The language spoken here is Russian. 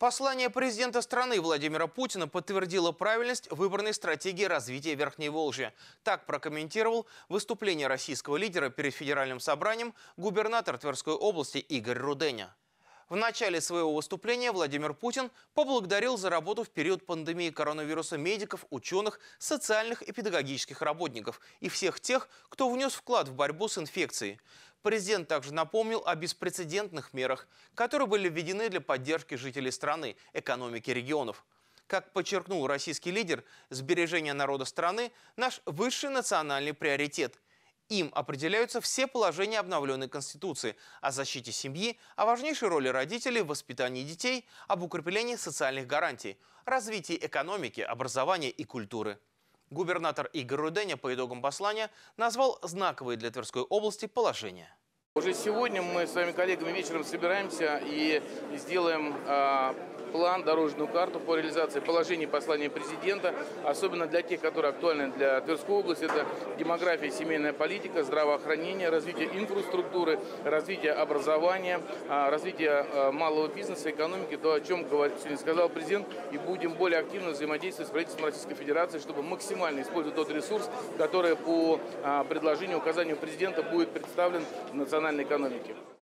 Послание президента страны Владимира Путина подтвердило правильность выбранной стратегии развития Верхней Волжья. Так прокомментировал выступление российского лидера перед Федеральным собранием губернатор Тверской области Игорь Руденя. В начале своего выступления Владимир Путин поблагодарил за работу в период пандемии коронавируса медиков, ученых, социальных и педагогических работников и всех тех, кто внес вклад в борьбу с инфекцией. Президент также напомнил о беспрецедентных мерах, которые были введены для поддержки жителей страны, экономики регионов. Как подчеркнул российский лидер, сбережение народа страны – наш высший национальный приоритет. Им определяются все положения обновленной Конституции о защите семьи, о важнейшей роли родителей в воспитании детей, об укреплении социальных гарантий, развитии экономики, образования и культуры. Губернатор Игорь Руденя по итогам послания назвал знаковые для Тверской области положения. Уже сегодня мы с вами, коллегами, вечером собираемся и сделаем план, дорожную карту по реализации положений послания президента, особенно для тех, которые актуальны для Тверской области. Это демография, семейная политика, здравоохранение, развитие инфраструктуры, развитие образования, развитие малого бизнеса, экономики, то, о чем сегодня сказал президент, и будем более активно взаимодействовать с правительством Российской Федерации, чтобы максимально использовать тот ресурс, который по предложению, указанию президента будет представлен в национальной экономике.